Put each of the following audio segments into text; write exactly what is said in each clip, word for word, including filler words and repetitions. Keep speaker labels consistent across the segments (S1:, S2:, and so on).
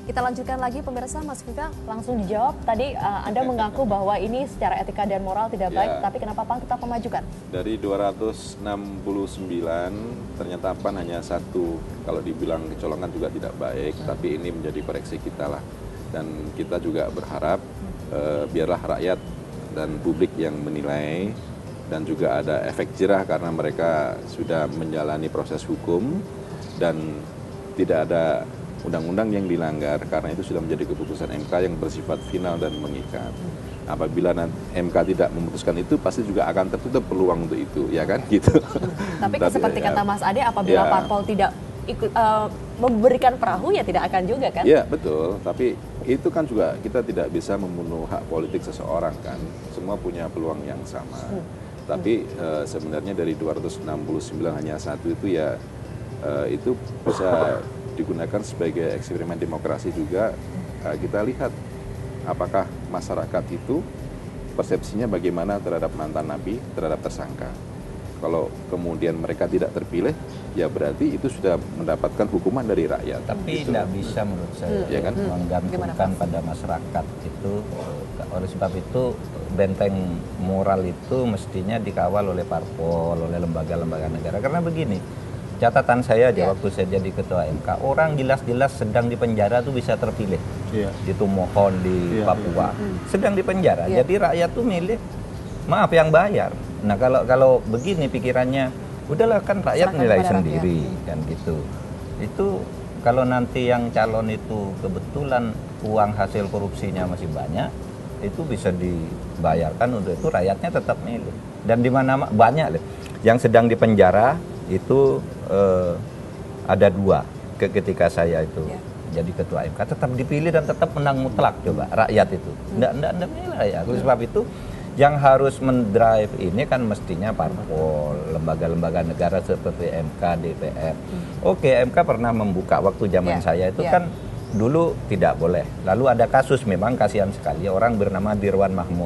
S1: Kita lanjutkan lagi pemirsa. Mas Viva, langsung dijawab. Tadi uh, Anda mengaku bahwa ini secara etika dan moral tidak baik, ya. Tapi kenapa PAN tetap memajukan?
S2: Dari dua ratus enam puluh sembilan, ternyata PAN hanya satu. Kalau dibilang kecolongan juga tidak baik, hmm. tapi ini menjadi koreksi kita lah. Dan kita juga berharap uh, biarlah rakyat dan publik yang menilai, dan juga ada efek jerah karena mereka sudah menjalani proses hukum dan tidak ada undang-undang yang dilanggar, karena itu sudah menjadi keputusan M K yang bersifat final dan mengikat. Apabila M K tidak memutuskan itu, pasti juga akan tertutup peluang untuk itu, ya kan? Gitu.
S1: Tapi seperti ya, kata Mas Ade, apabila ya, parpol tidak ikut uh, memberikan perahu, ya tidak akan juga kan?
S2: Iya betul. Tapi itu kan juga kita tidak bisa membunuh hak politik seseorang kan. Semua punya peluang yang sama. Hmm. Tapi hmm. uh, sebenarnya dari dua ratus enam puluh sembilan hanya satu itu ya uh, itu bisa digunakan sebagai eksperimen demokrasi juga. Uh, kita lihat apakah masyarakat itu persepsinya bagaimana terhadap mantan napi, terhadap tersangka. Kalau kemudian mereka tidak terpilih, ya berarti itu sudah mendapatkan hukuman dari rakyat.
S3: Tapi
S2: gitu.
S3: Tidak bisa menurut saya
S2: ya kan?
S3: menggantungkan pada masyarakat itu. Oleh sebab itu benteng moral itu mestinya dikawal oleh parpol, oleh lembaga-lembaga negara. Karena begini, catatan saya aja yeah. waktu saya jadi ketua M K, orang jelas-jelas sedang di penjara tuh bisa terpilih. Yeah. Di Tumohon, di yeah, Papua, yeah. sedang di penjara. Yeah. Jadi rakyat tuh milih, maaf yang bayar. Nah kalau kalau begini pikirannya, udahlah kan rakyat nilai sendiri rakyat. Kan gitu. Itu kalau nanti yang calon itu kebetulan uang hasil korupsinya masih banyak, itu bisa dibayarkan untuk itu, rakyatnya tetap milih. Dan di mana banyak yang sedang di penjara itu eh, ada dua ketika saya itu ya. Jadi ketua M K, tetap dipilih dan tetap menang mutlak coba rakyat itu. Nggak nggak nggak milih ya. Oleh sebab itu yang harus mendrive ini kan mestinya parpol, lembaga-lembaga negara seperti M K, D P R. Oke, M K pernah membuka waktu zaman yeah. saya itu yeah. kan dulu tidak boleh. Lalu ada kasus memang kasihan sekali, orang bernama Dirwan Mahmud.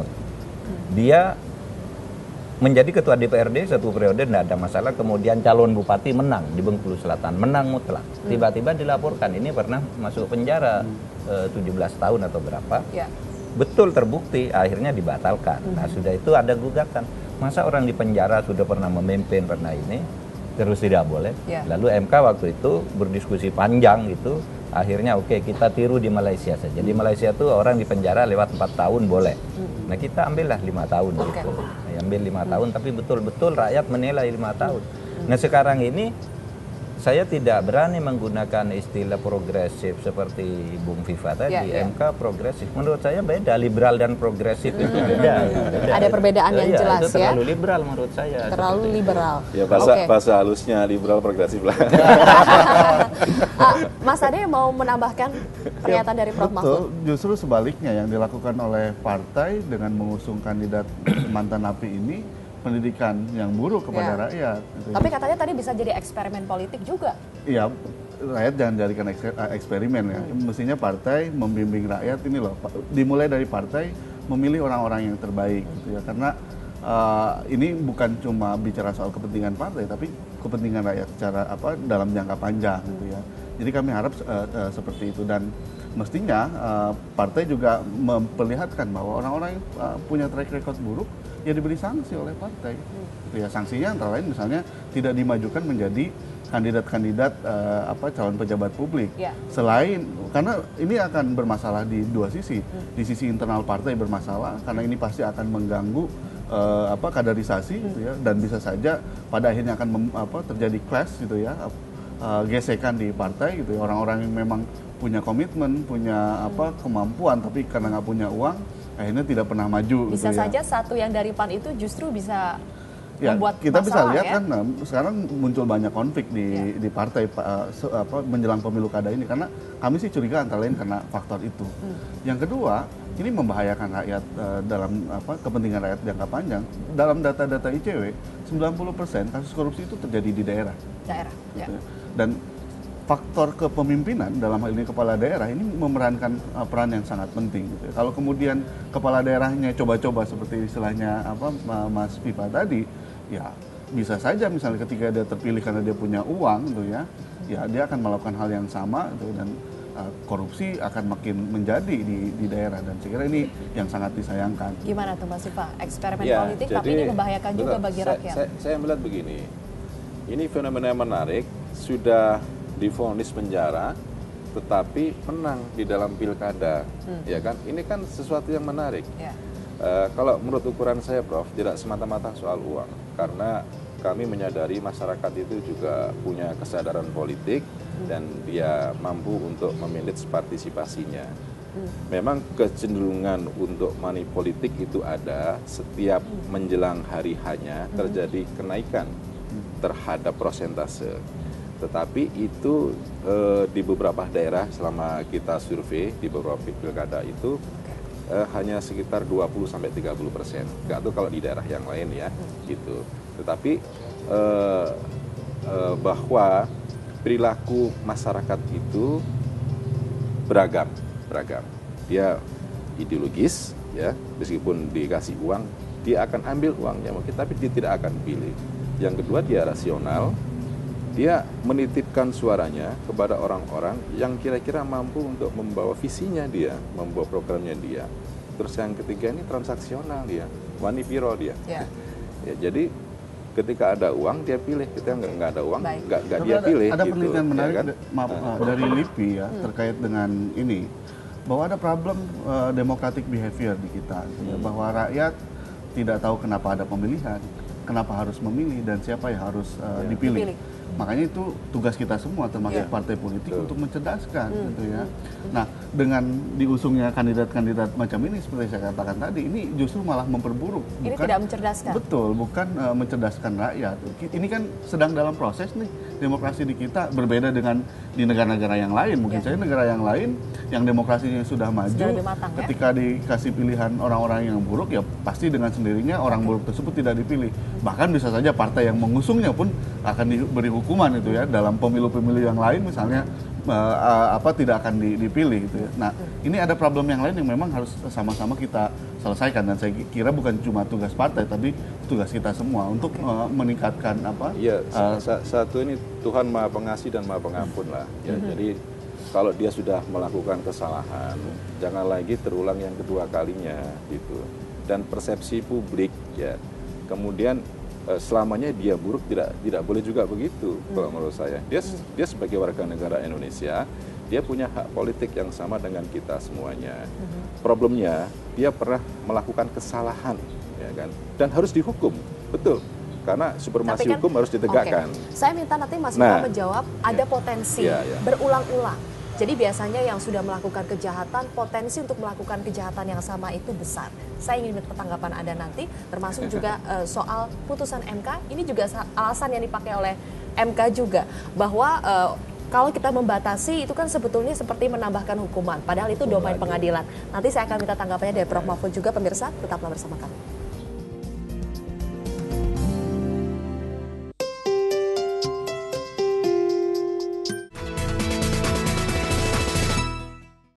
S3: Dia menjadi ketua D P R D satu periode tidak ada masalah, kemudian calon bupati menang di Bengkulu Selatan, menang mutlak. Tiba-tiba dilaporkan ini pernah masuk penjara hmm. eh, tujuh belas tahun atau berapa. Yeah. Betul terbukti, akhirnya dibatalkan. Mm-hmm. Nah sudah itu ada gugatan. Masa orang di penjara sudah pernah memimpin, pernah ini, terus tidak boleh. Yeah. Lalu M K waktu itu berdiskusi panjang gitu. Akhirnya oke okay, kita tiru di Malaysia saja. Di Malaysia tuh orang di penjara lewat empat tahun boleh. Mm-hmm. Nah kita ambillah lima tahun okay. gitu. Nah, ambil lima mm-hmm. tahun, tapi betul-betul rakyat menilai lima tahun. Mm-hmm. Nah sekarang ini saya tidak berani menggunakan istilah progresif seperti Bung Viva tadi. Yeah, yeah. M K progresif. Menurut saya beda, liberal dan progresif itu beda. beda.
S1: Ada perbedaan yang
S3: ya,
S1: jelas
S3: itu terlalu ya. Terlalu liberal menurut saya.
S1: Terlalu liberal.
S2: Ya bahasa okay. bahasa halusnya liberal progresif lah.
S1: uh, Mas Ade mau menambahkan pernyataan ya, dari Prof Mahfud?
S4: Betul, justru sebaliknya yang dilakukan oleh partai dengan mengusung kandidat mantan napi ini, pendidikan yang buruk kepada ya. rakyat. Gitu.
S1: Tapi katanya tadi bisa jadi eksperimen politik juga.
S4: Iya, rakyat jangan jadikan eksperimen ya. Hmm. Mestinya partai membimbing rakyat ini loh. Dimulai dari partai memilih orang-orang yang terbaik gitu ya. Karena uh, ini bukan cuma bicara soal kepentingan partai, tapi kepentingan rakyat secara apa dalam jangka panjang gitu ya. Jadi kami harap uh, uh, seperti itu, dan mestinya uh, partai juga memperlihatkan bahwa orang-orang yang uh, punya track record buruk ya diberi sanksi oleh partai. Hmm. Gitu ya. Sanksinya antara lain misalnya tidak dimajukan menjadi kandidat-kandidat uh, apa calon pejabat publik. Yeah. Selain karena ini akan bermasalah di dua sisi. Hmm. Di sisi internal partai bermasalah karena ini pasti akan mengganggu uh, apa kaderisasi hmm. gitu ya, dan bisa saja pada akhirnya akan mem, apa terjadi clash gitu ya. Uh, gesekan di partai gitu ya. Orang-orang yang memang punya komitmen, punya apa kemampuan, tapi karena nggak punya uang akhirnya tidak pernah maju.
S1: Bisa
S4: gitu
S1: saja
S4: ya.
S1: satu yang dari PAN itu justru bisa
S4: ya,
S1: membuat
S4: kita
S1: masalah,
S4: bisa lihat
S1: ya?
S4: kan nah, sekarang muncul banyak konflik di ya. di partai uh, se, apa, menjelang pemilu kada ini, karena kami sih curiga antara lain karena faktor itu. Hmm. Yang kedua, ini membahayakan rakyat uh, dalam apa kepentingan rakyat jangka panjang. Dalam data-data I C W, sembilan puluh persen kasus korupsi itu terjadi di daerah.
S1: Daerah.
S4: Gitu.
S1: Ya.
S4: Dan faktor kepemimpinan dalam hal ini kepala daerah ini memerankan uh, peran yang sangat penting gitu ya. Kalau kemudian kepala daerahnya coba-coba seperti istilahnya apa Mas Viva tadi, ya bisa saja misalnya ketika dia terpilih karena dia punya uang gitu ya, ya dia akan melakukan hal yang sama gitu, dan uh, korupsi akan makin menjadi di, di daerah, dan saya kira ini yang sangat disayangkan.
S1: Gimana tuh Mbak Siva? Eksperimen
S2: Ya,
S1: politik
S2: jadi,
S1: tapi ini membahayakan juga
S2: betul,
S1: bagi
S2: saya,
S1: rakyat.
S2: Saya, saya melihat begini, ini fenomena yang menarik, sudah divonis penjara, tetapi menang di dalam pilkada, hmm. ya kan? Ini kan sesuatu yang menarik.
S1: Ya.
S2: Uh, kalau menurut ukuran saya, Prof, tidak semata-mata soal uang, karena kami menyadari masyarakat itu juga punya kesadaran politik dan dia mampu untuk memanage partisipasinya. Memang kecenderungan untuk money politik itu ada setiap menjelang hari hanya terjadi kenaikan terhadap prosentase. Tetapi itu eh, di beberapa daerah selama kita survei di beberapa pilkada itu eh, hanya sekitar dua puluh sampai tiga puluh persen. Nggak tahu kalau di daerah yang lain ya, gitu. Tetapi eh, eh, bahwa perilaku masyarakat itu beragam, beragam. Dia ideologis, ya, meskipun dikasih uang, dia akan ambil uangnya mungkin, tapi dia tidak akan pilih. Yang kedua, dia rasional, dia menitipkan suaranya kepada orang-orang yang kira-kira mampu untuk membawa visinya dia, membawa programnya dia. Terus yang ketiga ini transaksional dia, money piro dia.
S1: Ya.
S2: Ya, jadi ketika ada uang dia pilih, kita nggak nggak ada uang nggak nggak dia
S4: ada,
S2: pilih.
S4: Ada
S2: gitu,
S4: penelitian menarik
S2: ya kan?
S4: maaf, uh, dari LIPI ya hmm. terkait dengan ini, bahwa ada problem uh, democratic behavior di kita, gitu, ya, bahwa rakyat tidak tahu kenapa ada pemilihan, kenapa harus memilih dan siapa yang harus uh,
S2: ya.
S4: dipilih.
S1: Dipilih.
S4: Makanya itu tugas kita semua termasuk
S1: Yeah.
S4: partai politik
S2: Betul.
S4: untuk mencerdaskan,
S1: Hmm.
S4: gitu ya. Nah, dengan diusungnya kandidat-kandidat macam ini seperti saya katakan tadi, ini justru malah memperburuk.
S1: Ini tidak mencerdaskan.
S4: Betul, bukan uh, mencerdaskan rakyat. Ini kan sedang dalam proses nih, demokrasi di kita berbeda dengan di negara-negara yang lain. Mungkin
S1: Yeah.
S4: saja negara yang lain yang demokrasinya sudah maju,
S1: Sudah lebih matang, ya?
S4: ketika dikasih pilihan orang-orang yang buruk, ya pasti dengan sendirinya orang buruk tersebut tidak dipilih. Bahkan bisa saja partai yang mengusungnya pun akan diberi hukuman itu ya, dalam pemilu-pemilu yang lain misalnya uh, uh, apa tidak akan di, dipilih gitu ya. Nah, ini ada problem yang lain yang memang harus sama-sama kita selesaikan, dan saya kira bukan cuma tugas partai tapi tugas kita semua untuk uh, meningkatkan apa?
S2: Iya,
S4: uh,
S2: sa- satu ini Tuhan Maha Pengasih dan Maha Pengampun lah. Ya,
S1: Mm-hmm.
S2: jadi kalau dia sudah melakukan kesalahan, jangan lagi terulang yang kedua kalinya gitu. Dan persepsi publik ya, kemudian eh, selamanya dia buruk, tidak tidak boleh juga begitu kalau menurut saya. Dia dia sebagai warga negara Indonesia, dia punya hak politik yang sama dengan kita semuanya. Problemnya dia pernah melakukan kesalahan, ya kan, dan harus dihukum, betul. Karena supremasi
S1: Tapi kan-
S2: hukum harus ditegakkan.
S1: Oke. Saya minta nanti Mas
S2: Nah,
S1: Ika menjawab ada potensi
S2: Ya, ya.
S1: berulang-ulang. Jadi biasanya yang sudah melakukan kejahatan, potensi untuk melakukan kejahatan yang sama itu besar. Saya ingin minta tanggapan Anda nanti, termasuk juga uh, soal putusan M K. Ini juga alasan yang dipakai oleh M K juga, bahwa uh, kalau kita membatasi itu kan sebetulnya seperti menambahkan hukuman, padahal itu domain pengadilan. Nanti saya akan minta tanggapannya dari Prof Mahfud juga, pemirsa, tetaplah bersama kami.